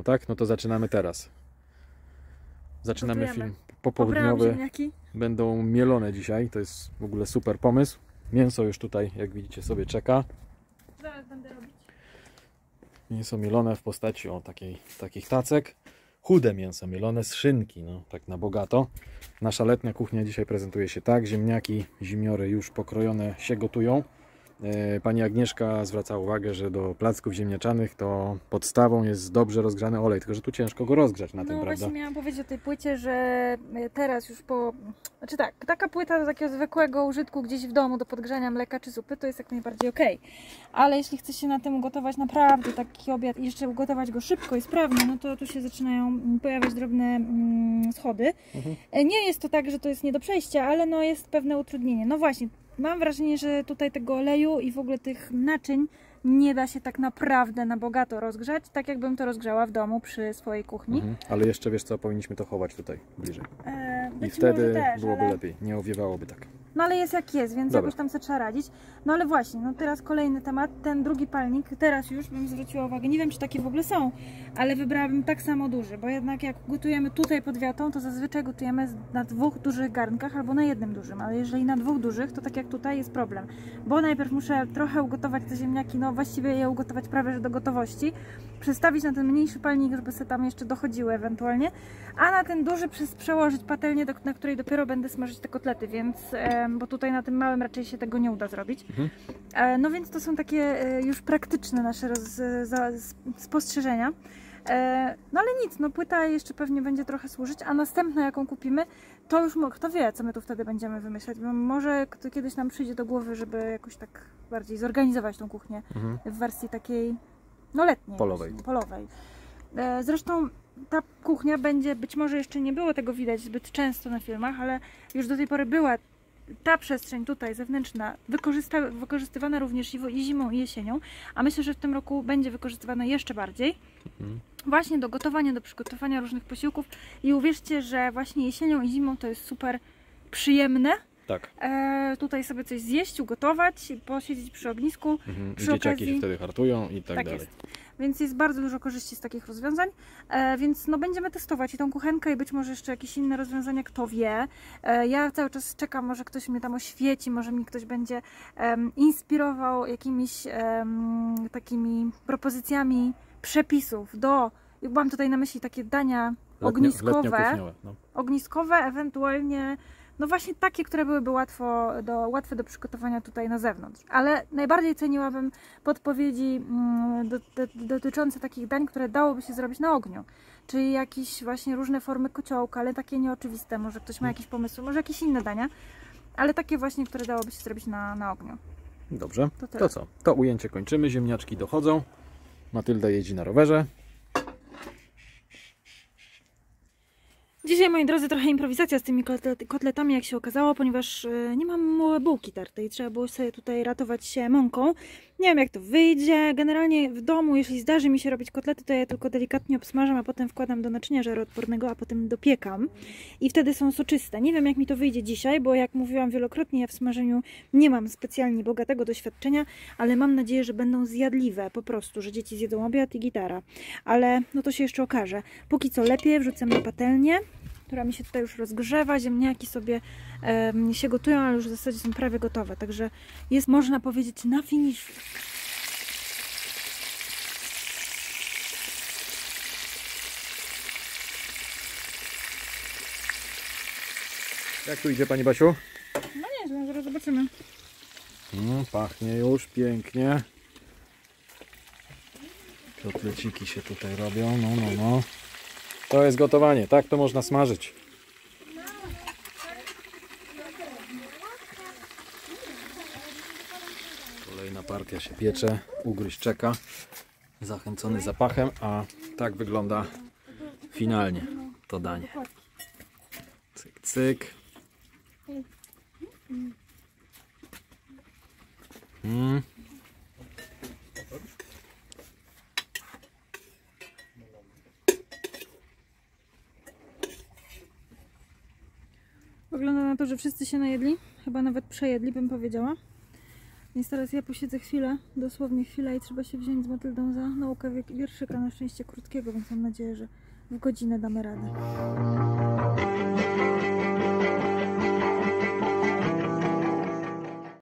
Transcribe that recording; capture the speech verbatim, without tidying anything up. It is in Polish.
tak? No to zaczynamy teraz. Zaczynamy Gotujemy. film popołudniowy. ziemniaki. Będą mielone dzisiaj. To jest w ogóle super pomysł. Mięso już tutaj, jak widzicie, sobie czeka. Zaraz będę robić. Mięso mielone w postaci o takiej, takich tacek. Chude mięso mielone z szynki, no tak na bogato. Nasza letnia kuchnia dzisiaj prezentuje się tak. Ziemniaki, zimiory już pokrojone się gotują. Pani Agnieszka zwraca uwagę, że do placków ziemniaczanych to podstawą jest dobrze rozgrzany olej, tylko że tu ciężko go rozgrzać na No tym, prawda? właśnie miałam powiedzieć o tej płycie, że teraz już po... Znaczy tak, taka płyta do takiego zwykłego użytku gdzieś w domu do podgrzania mleka czy zupy to jest jak najbardziej okej. Ale jeśli chce się na tym ugotować naprawdę taki obiad i jeszcze ugotować go szybko i sprawnie, no to tu się zaczynają pojawiać drobne mm, schody. Mhm. Nie jest to tak, że to jest nie do przejścia, ale no jest pewne utrudnienie. No właśnie. Mam wrażenie, że tutaj tego oleju i w ogóle tych naczyń nie da się tak naprawdę na bogato rozgrzać, tak jakbym to rozgrzała w domu przy swojej kuchni. Mhm. Ale jeszcze wiesz co, powinniśmy to chować tutaj bliżej. E, I wtedy też, byłoby ale... lepiej, nie owiewałoby tak. No ale jest jak jest, więc Dobra. jakoś tam sobie trzeba radzić. No ale właśnie, no teraz kolejny temat, ten drugi palnik, teraz już bym zwróciła uwagę, nie wiem czy takie w ogóle są, ale wybrałabym tak samo duży, bo jednak jak gotujemy tutaj pod wiatą, to zazwyczaj gotujemy na dwóch dużych garnkach albo na jednym dużym, ale jeżeli na dwóch dużych, to tak jak tutaj jest problem, bo najpierw muszę trochę ugotować te ziemniaki, no właściwie je ugotować prawie że do gotowości, przestawić na ten mniejszy palnik, żeby sobie tam jeszcze dochodziły ewentualnie, a na ten duży przełożyć patelnię, do, na której dopiero będę smażyć te kotlety, więc e, bo tutaj na tym małym raczej się tego nie uda zrobić. Mhm. E, no więc to są takie e, już praktyczne nasze roz, za, spostrzeżenia. E, no ale nic, no płyta jeszcze pewnie będzie trochę służyć, a następna jaką kupimy, to już kto wie, co my tu wtedy będziemy wymyślać, bo może to kiedyś nam przyjdzie do głowy, żeby jakoś tak bardziej zorganizować tą kuchnię mhm. w wersji takiej no letniej, polowej. Właśnie, polowej. E, zresztą ta kuchnia będzie, być może jeszcze nie było tego widać zbyt często na filmach, ale już do tej pory była ta przestrzeń tutaj zewnętrzna wykorzysta, wykorzystywana również i zimą i jesienią, a myślę, że w tym roku będzie wykorzystywana jeszcze bardziej mhm. właśnie do gotowania, do przygotowania różnych posiłków i uwierzcie, że właśnie jesienią i zimą to jest super przyjemne. Tak. E, tutaj sobie coś zjeść, ugotować, posiedzieć przy ognisku. Mhm. Przy Dzieciaki okazji... się wtedy hartują i tak, tak dalej. Jest. Więc jest bardzo dużo korzyści z takich rozwiązań, e, więc no będziemy testować i tą kuchenkę i być może jeszcze jakieś inne rozwiązania, kto wie. E, ja cały czas czekam, może ktoś mnie tam oświeci, może mi ktoś będzie um, inspirował jakimiś um, takimi propozycjami przepisów do, mam tutaj na myśli takie dania Letnio, ogniskowe, no. ogniskowe, ewentualnie no właśnie takie, które byłyby łatwo do, łatwe do przygotowania tutaj na zewnątrz. Ale najbardziej ceniłabym podpowiedzi mm, do, do, dotyczące takich dań, które dałoby się zrobić na ogniu. Czyli jakieś właśnie różne formy kociołka, ale takie nieoczywiste. Może ktoś ma jakieś pomysły, może jakieś inne dania. Ale takie właśnie, które dałoby się zrobić na, na ogniu. Dobrze, to, to co? To ujęcie kończymy, ziemniaczki dochodzą. Matylda jeździ na rowerze. Dzisiaj, moi drodzy, trochę improwizacja z tymi kotletami, jak się okazało, ponieważ nie mam bułki tartej. Trzeba było sobie tutaj ratować się mąką. Nie wiem, jak to wyjdzie. Generalnie w domu, jeśli zdarzy mi się robić kotlety, to ja tylko delikatnie obsmażam, a potem wkładam do naczynia żaroodpornego, a potem dopiekam. I wtedy są soczyste. Nie wiem, jak mi to wyjdzie dzisiaj, bo jak mówiłam wielokrotnie, ja w smażeniu nie mam specjalnie bogatego doświadczenia, ale mam nadzieję, że będą zjadliwe po prostu, że dzieci zjedzą obiad i gitara. Ale no to się jeszcze okaże. Póki co lepiej wrzucam na patelnię, która mi się tutaj już rozgrzewa, ziemniaki sobie um, się gotują, ale już w zasadzie są prawie gotowe, także jest, można powiedzieć, na finiszu. Jak tu idzie, Pani Basiu? No nieźle, zaraz zobaczymy. Mm, pachnie już pięknie. Kotleciki się tutaj robią, no, no, no. To jest gotowanie, tak to można smażyć. Kolejna partia się piecze, ugryź czeka, zachęcony zapachem, a tak wygląda finalnie to danie. Cyk, cyk. Mm. Wygląda na to, że wszyscy się najedli, chyba nawet przejedli, bym powiedziała. Więc teraz ja posiedzę chwilę, dosłownie chwilę i trzeba się wziąć z Matyldą za naukę wierszyka, na szczęście krótkiego, więc mam nadzieję, że w godzinę damy radę.